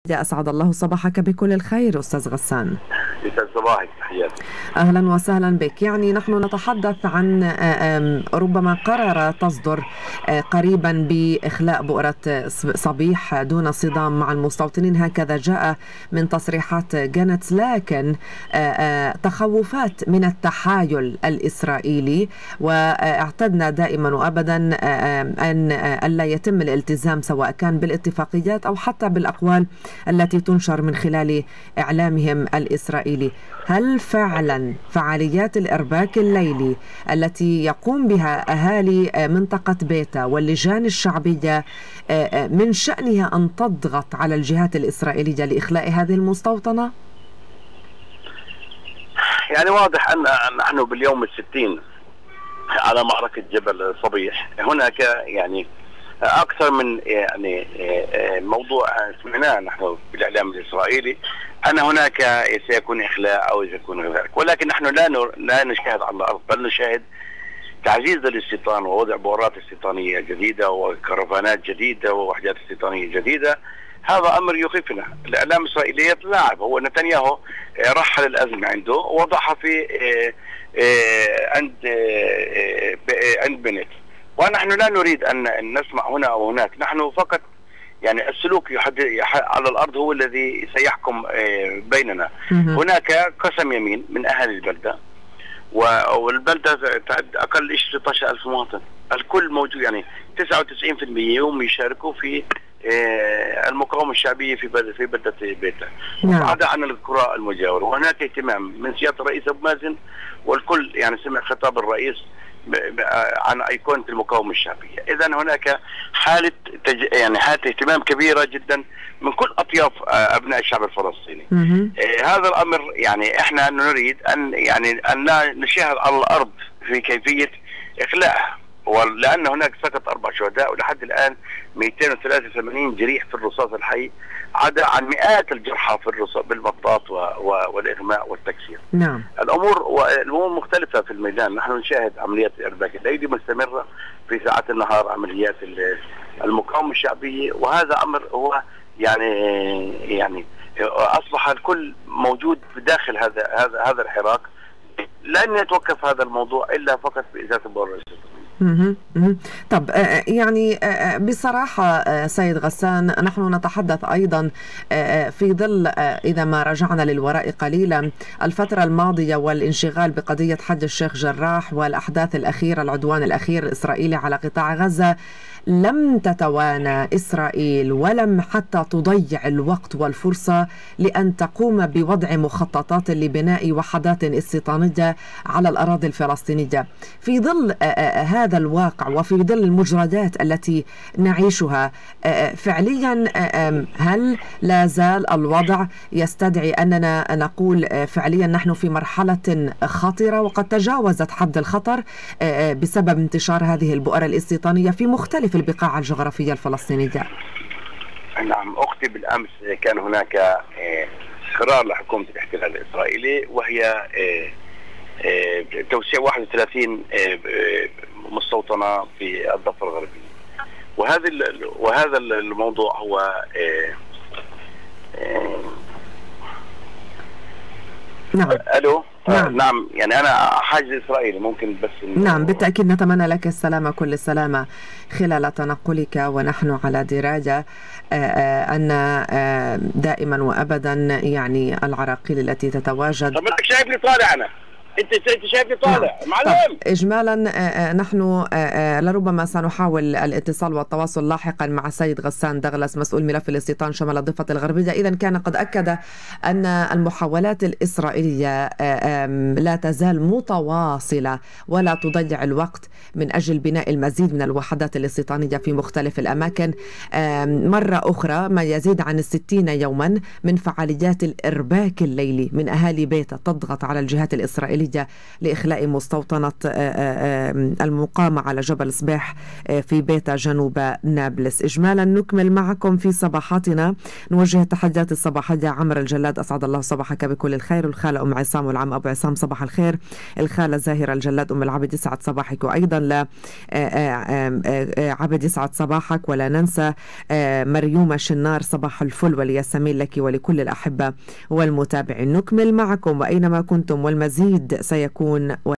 أسعد الله صباحك بكل الخير أستاذ غسان. يسعد صباحك، تحياتي. أهلا وسهلا بك. يعني نحن نتحدث عن ربما قرار تصدر قريبا بإخلاء بؤرة صبيح دون صدام مع المستوطنين، هكذا جاء من تصريحات جانتس، لكن تخوفات من التحايل الإسرائيلي، واعتدنا دائما وأبدا أن ألا يتم الالتزام سواء كان بالاتفاقيات أو حتى بالأقوال التي تنشر من خلال إعلامهم الإسرائيلي. هل فعلا فعاليات الإرباك الليلي التي يقوم بها أهالي منطقة بيتا واللجان الشعبية من شأنها أن تضغط على الجهات الإسرائيلية لإخلاء هذه المستوطنة؟ يعني واضح أن نحن باليوم 60 على معركة جبل صبيح. هناك يعني أكثر من موضوع سمعناه نحن بالإعلام الإسرائيلي أن هناك سيكون إخلاء أو سيكون ذلك، ولكن نحن لا نشاهد على الأرض، بل نشاهد تعزيز الاستيطان ووضع بؤرات استيطانية جديدة وكرفانات جديدة ووحدات استيطانية جديدة. هذا أمر يخيفنا. الإعلام الإسرائيلي يتلاعب. هو نتنياهو رحل الأزمة عنده ووضعها في عند بنت، ونحن لا نريد أن نسمع هنا أو هناك. نحن فقط يعني السلوك على الأرض هو الذي سيحكم بيننا. هناك قسم يمين من أهل البلدة، والبلدة تعد أقل 16,000 مواطن. الكل موجود، يعني 99% هم يشاركوا في المقاومة الشعبية في بلدة بيتا، عدا عن القرى المجاورة. وهناك اهتمام من سيادة الرئيس أبو مازن، والكل يعني سمع خطاب الرئيس عن أيقونة المقاومة الشعبية. إذن هناك حالة اهتمام كبيرة جدا من كل أطياف أبناء الشعب الفلسطيني. هذا الأمر يعني إحنا نريد أن نشاهد على الأرض في كيفية إخلاءها، ولأن هناك سقط 4 شهداء ولحد الآن 283 جريح في الرصاص الحي، عدا عن مئات الجرحى في الرصاص بالمطاط والإغماء والتكسير. نعم. الأمور مختلفة في الميدان. نحن نشاهد عمليات الإرباك الليلي مستمرة في ساعات النهار، عمليات المقاومة الشعبية، وهذا أمر هو يعني أصبح الكل موجود بداخل هذا الحراك. لن يتوقف هذا الموضوع إلا فقط بإزالة البؤرة. طب يعني بصراحة سيد غسان، نحن نتحدث أيضا في ظل إذا ما رجعنا للوراء قليلا الفترة الماضية والانشغال بقضية حج الشيخ جراح والأحداث الأخيرة، العدوان الأخير الإسرائيلي على قطاع غزة، لم تتوانى إسرائيل ولم حتى تضيع الوقت والفرصة لأن تقوم بوضع مخططات لبناء وحدات استيطانية على الأراضي الفلسطينية. في ظل هذا الواقع وفي ظل المجردات التي نعيشها فعليا، هل لا زال الوضع يستدعي أننا نقول فعليا نحن في مرحلة خطرة وقد تجاوزت حد الخطر بسبب انتشار هذه البؤر الاستيطانية في مختلف البقاع الجغرافية الفلسطينية؟ نعم أختي، بالأمس كان هناك قرار لحكومة الاحتلال الإسرائيلي، وهي توسيع 31 مستوطنة في الضفة الغربية. وهذا الموضوع هو نعم. ألو. نعم. يعني أنا حاج إسرائيلي ممكن بس نعم بالتأكيد نتمنى لك السلامة، كل السلامة خلال تنقلك، ونحن على دراية أن دائما وأبدا يعني العراقيل التي تتواجد. طب أنت شايفني طالع أنا؟ انت شايفني طالع معلم. اجمالا نحن لربما سنحاول الاتصال والتواصل لاحقا مع السيد غسان دغلس مسؤول ملف الاستيطان شمال الضفة الغربية. اذا كان قد اكد ان المحاولات الاسرائيلية لا تزال متواصلة ولا تضيع الوقت من اجل بناء المزيد من الوحدات الاستيطانية في مختلف الاماكن. مرة اخرى ما يزيد عن 60 يوما من فعاليات الارباك الليلي من اهالي بيتا تضغط على الجهات الاسرائيلية الدولية لإخلاء مستوطنة المقامة على جبل صباح في بيتا جنوب نابلس. إجمالا نكمل معكم في صباحاتنا، نوجه التحديات الصباحية. عمر الجلاد أسعد الله صباحك بكل الخير، والخالة أم عصام والعم أبو عصام صباح الخير، الخالة زاهرة الجلاد أم العبد يسعد صباحك، وأيضا لا عبد يسعد صباحك، ولا ننسى مريومة شنار صباح الفل والياسمين لك ولكل الأحبة والمتابعين. نكمل معكم وأينما كنتم، والمزيد سيكون